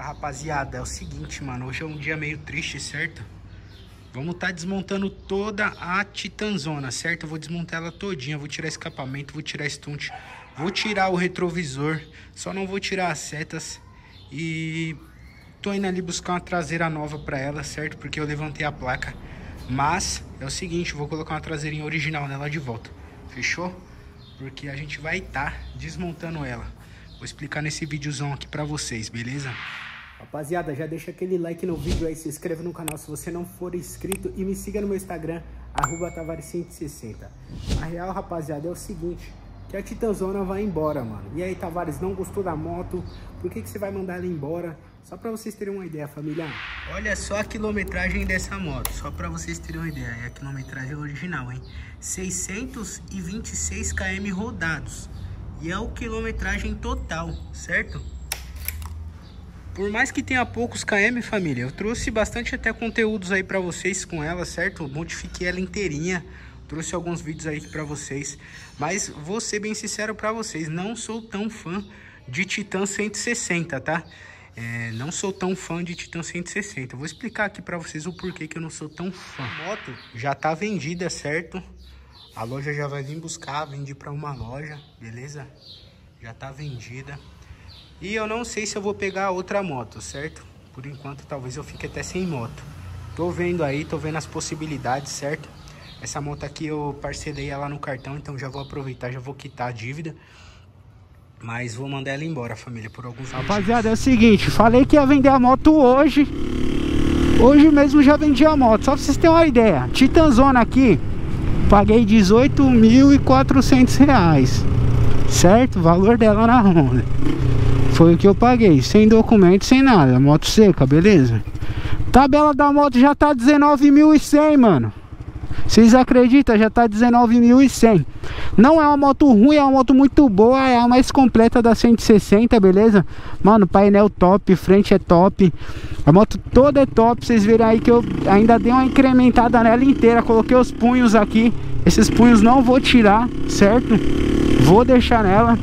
Fala, rapaziada, é o seguinte, mano, hoje é um dia meio triste, certo? Vamos estar desmontando toda a Titanzona, certo? Eu vou desmontar ela todinha, vou tirar escapamento, vou tirar stunt, vou tirar o retrovisor, só não vou tirar as setas. E tô indo ali buscar uma traseira nova pra ela, certo? Porque eu levantei a placa. Mas é o seguinte, vou colocar uma traseirinha original nela de volta, fechou? Porque a gente vai estar desmontando ela. Vou explicar nesse videozão aqui pra vocês, beleza? Rapaziada, já deixa aquele like no vídeo aí, se inscreve no canal se você não for inscrito e me siga no meu Instagram, @Tavares160. A real, rapaziada, é o seguinte, que a Titanzona vai embora, mano. E aí, Tavares, não gostou da moto? Por que você vai mandar ela embora? Só pra vocês terem uma ideia, família. Olha só a quilometragem dessa moto, só pra vocês terem uma ideia. É a quilometragem original, hein? 626 km rodados. E é a quilometragem total, certo? Por mais que tenha poucos km, família, eu trouxe bastante até conteúdos aí pra vocês com ela, certo? Modifiquei ela inteirinha, trouxe alguns vídeos aí pra vocês. Mas vou ser bem sincero pra vocês, não sou tão fã de Titan 160, tá? Não sou tão fã de Titan 160. Eu vou explicar aqui pra vocês o porquê que eu não sou tão fã. A moto já tá vendida, certo? A loja já vai vir buscar, vendi pra uma loja, beleza? Já tá vendida. E eu não sei se eu vou pegar outra moto, certo? Por enquanto, talvez eu fique até sem moto. Tô vendo aí, tô vendo as possibilidades, certo? Essa moto aqui eu parcelei ela no cartão, então já vou aproveitar, já vou quitar a dívida. Mas vou mandar ela embora, família, por alguns motivos. Rapaziada, é o seguinte, falei que ia vender a moto hoje. Hoje mesmo já vendi a moto, só pra vocês terem uma ideia. Titanzona aqui, paguei R$18.400, certo? O valor dela na Honda. Foi o que eu paguei, sem documento, sem nada, moto seca, beleza? Tabela da moto já tá 19.100, mano. Vocês acreditam? Já tá 19.100. Não é uma moto ruim, é uma moto muito boa, é a mais completa da 160, beleza? Mano, painel top, frente é top. A moto toda é top, vocês verem aí que eu ainda dei uma incrementada nela inteira. Coloquei os punhos aqui, esses punhos não vou tirar, certo? Vou deixar nela.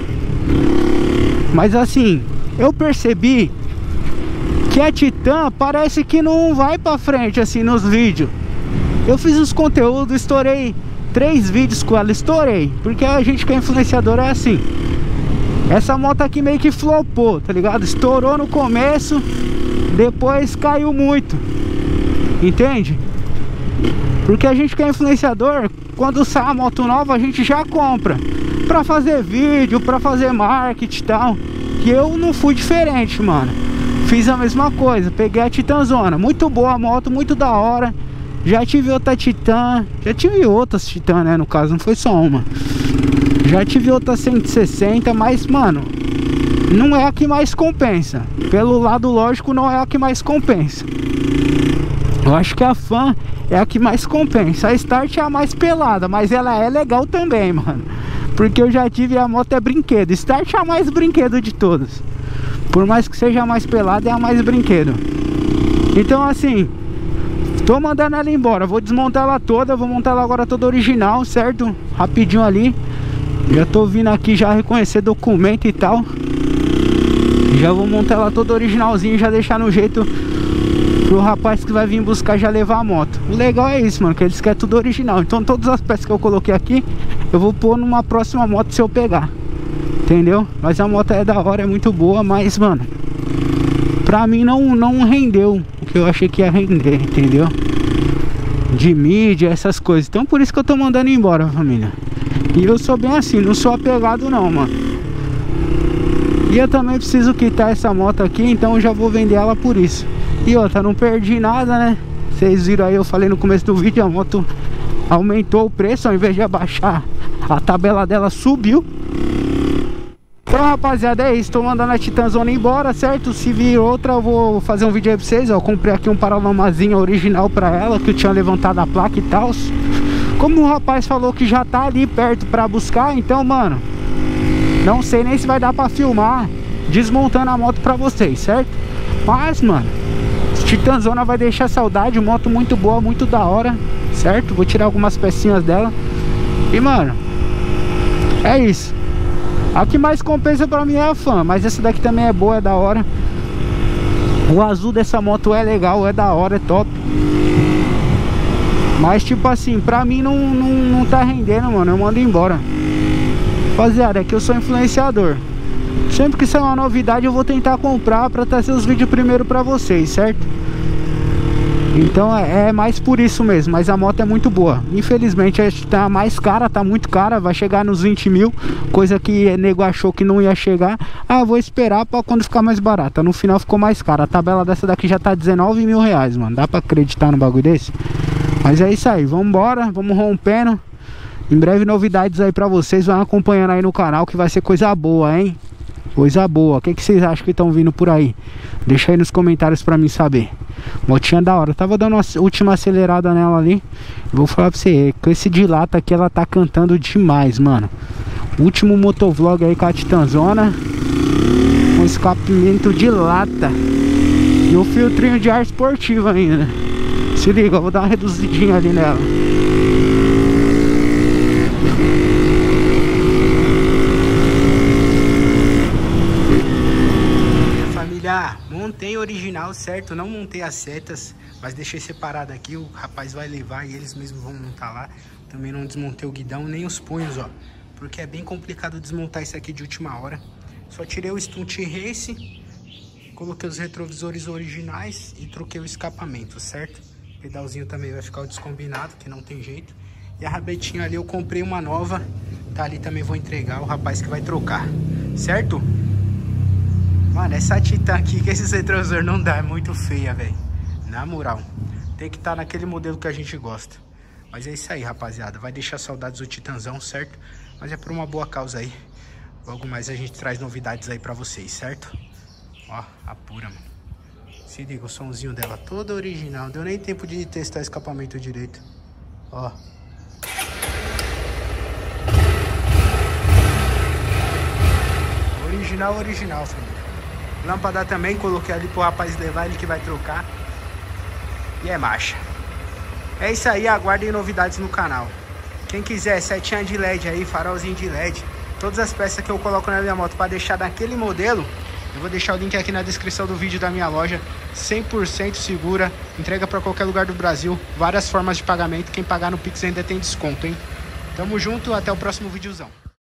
Mas assim, eu percebi que a Titan parece que não vai pra frente assim nos vídeos. Eu fiz os conteúdos, estourei 3 vídeos com ela, estourei. Porque a gente que é influenciador é assim. Essa moto aqui meio que flopou, tá ligado? Estourou no começo, depois caiu muito. Entende? Porque a gente que é influenciador, quando sai a moto nova, a gente já compra pra fazer vídeo, pra fazer marketing e tal. E eu não fui diferente, mano. Fiz a mesma coisa, peguei a Titanzona. Muito boa a moto, muito da hora. Já tive outra Titan, já tive outras Titan, né, no caso, não foi só uma. Já tive outra 160, mas, mano, não é a que mais compensa. Pelo lado lógico, não é a que mais compensa. Eu acho que a Fan é a que mais compensa. A Start é a mais pelada, mas ela é legal também, mano. Porque eu já tive, a moto é brinquedo. Start é a mais brinquedo de todas. Por mais que seja a mais pelada, é a mais brinquedo. Então assim, tô mandando ela embora. Vou desmontar ela toda, vou montar ela agora toda original, certo? Rapidinho ali. Já tô vindo aqui já reconhecer documento e tal. Já vou montar ela toda originalzinha e já deixar no jeito pro rapaz que vai vir buscar já levar a moto. O legal é isso, mano, que eles querem tudo original. Então todas as peças que eu coloquei aqui eu vou pôr numa próxima moto se eu pegar. Entendeu? Mas a moto é da hora, é muito boa, mas, mano, pra mim não rendeu o que eu achei que ia render, entendeu? De mídia, essas coisas. Então por isso que eu tô mandando embora, família. E eu sou bem assim, não sou apegado não, mano. E eu também preciso quitar essa moto aqui, então eu já vou vender ela por isso. E outra, não perdi nada, né? Vocês viram aí, eu falei no começo do vídeo, a moto aumentou o preço, ao invés de abaixar, a tabela dela subiu. Então, rapaziada, é isso, tô mandando a Titanzona embora, certo? Se vir outra, eu vou fazer um vídeo aí pra vocês, ó. Eu comprei aqui um paralamazinho original pra ela, que eu tinha levantado a placa e tal. Como o rapaz falou que já tá ali perto pra buscar, então, mano, não sei nem se vai dar pra filmar desmontando a moto pra vocês, certo? Mas, mano, Titanzona vai deixar saudade, moto muito boa, muito da hora, certo? Vou tirar algumas pecinhas dela. E, mano, é isso. A que mais compensa pra mim é a Fan, mas essa daqui também é boa, é da hora. O azul dessa moto é legal, é da hora, é top. Mas tipo assim, pra mim não tá rendendo, mano. Eu mando embora. Rapaziada, é que eu sou influenciador. Sempre que sair uma novidade eu vou tentar comprar pra trazer os vídeos primeiro pra vocês, certo? Então é mais por isso mesmo. Mas a moto é muito boa. Infelizmente tá mais cara, tá muito cara. Vai chegar nos 20 mil. Coisa que o nego achou que não ia chegar. Ah, vou esperar pra quando ficar mais barata. No final ficou mais cara. A tabela dessa daqui já tá 19 mil reais, mano. Dá pra acreditar no bagulho desse? Mas é isso aí, vamos embora, vamos rompendo. Em breve novidades aí pra vocês, vão acompanhando aí no canal que vai ser coisa boa, hein? Coisa boa, o que vocês acham que estão vindo por aí? Deixa aí nos comentários pra mim saber. Motinha da hora, eu tava dando uma última acelerada nela ali. Vou falar pra você, com esse de lata aqui ela tá cantando demais, mano. Último motovlog aí com a Titanzona. Com escapamento de lata. E o filtrinho de ar esportivo ainda. Se liga, eu vou dar uma reduzidinha ali nela. Família, montei original, certo? Não montei as setas, mas deixei separado aqui. O rapaz vai levar e eles mesmos vão montar lá. Também não desmontei o guidão nem os punhos, ó. Porque é bem complicado desmontar isso aqui de última hora. Só tirei o stunt race, coloquei os retrovisores originais e troquei o escapamento, certo? O pedalzinho também vai ficar o descombinado, que não tem jeito. E a rabetinha ali eu comprei uma nova. Tá ali também, vou entregar o rapaz que vai trocar. Certo? Mano, essa Titan aqui, que esse retrovisor não dá, é muito feia, velho. Na moral. Tem que estar naquele modelo que a gente gosta. Mas é isso aí, rapaziada. Vai deixar saudades do Titanzão, certo? Mas é por uma boa causa aí. Logo mais a gente traz novidades aí pra vocês, certo? Ó, a pura, mano. Se liga, o somzinho dela todo original. Não deu nem tempo de testar o escapamento direito. Ó. Original, original, família. Lâmpada também, coloquei ali pro rapaz levar, ele que vai trocar. E é marcha. É isso aí, aguardem novidades no canal. Quem quiser, setinha de LED aí, farolzinho de LED. Todas as peças que eu coloco na minha moto para deixar daquele modelo, eu vou deixar o link aqui na descrição do vídeo da minha loja. 100% segura, entrega para qualquer lugar do Brasil. Várias formas de pagamento, quem pagar no Pix ainda tem desconto, hein? Tamo junto, até o próximo videozão.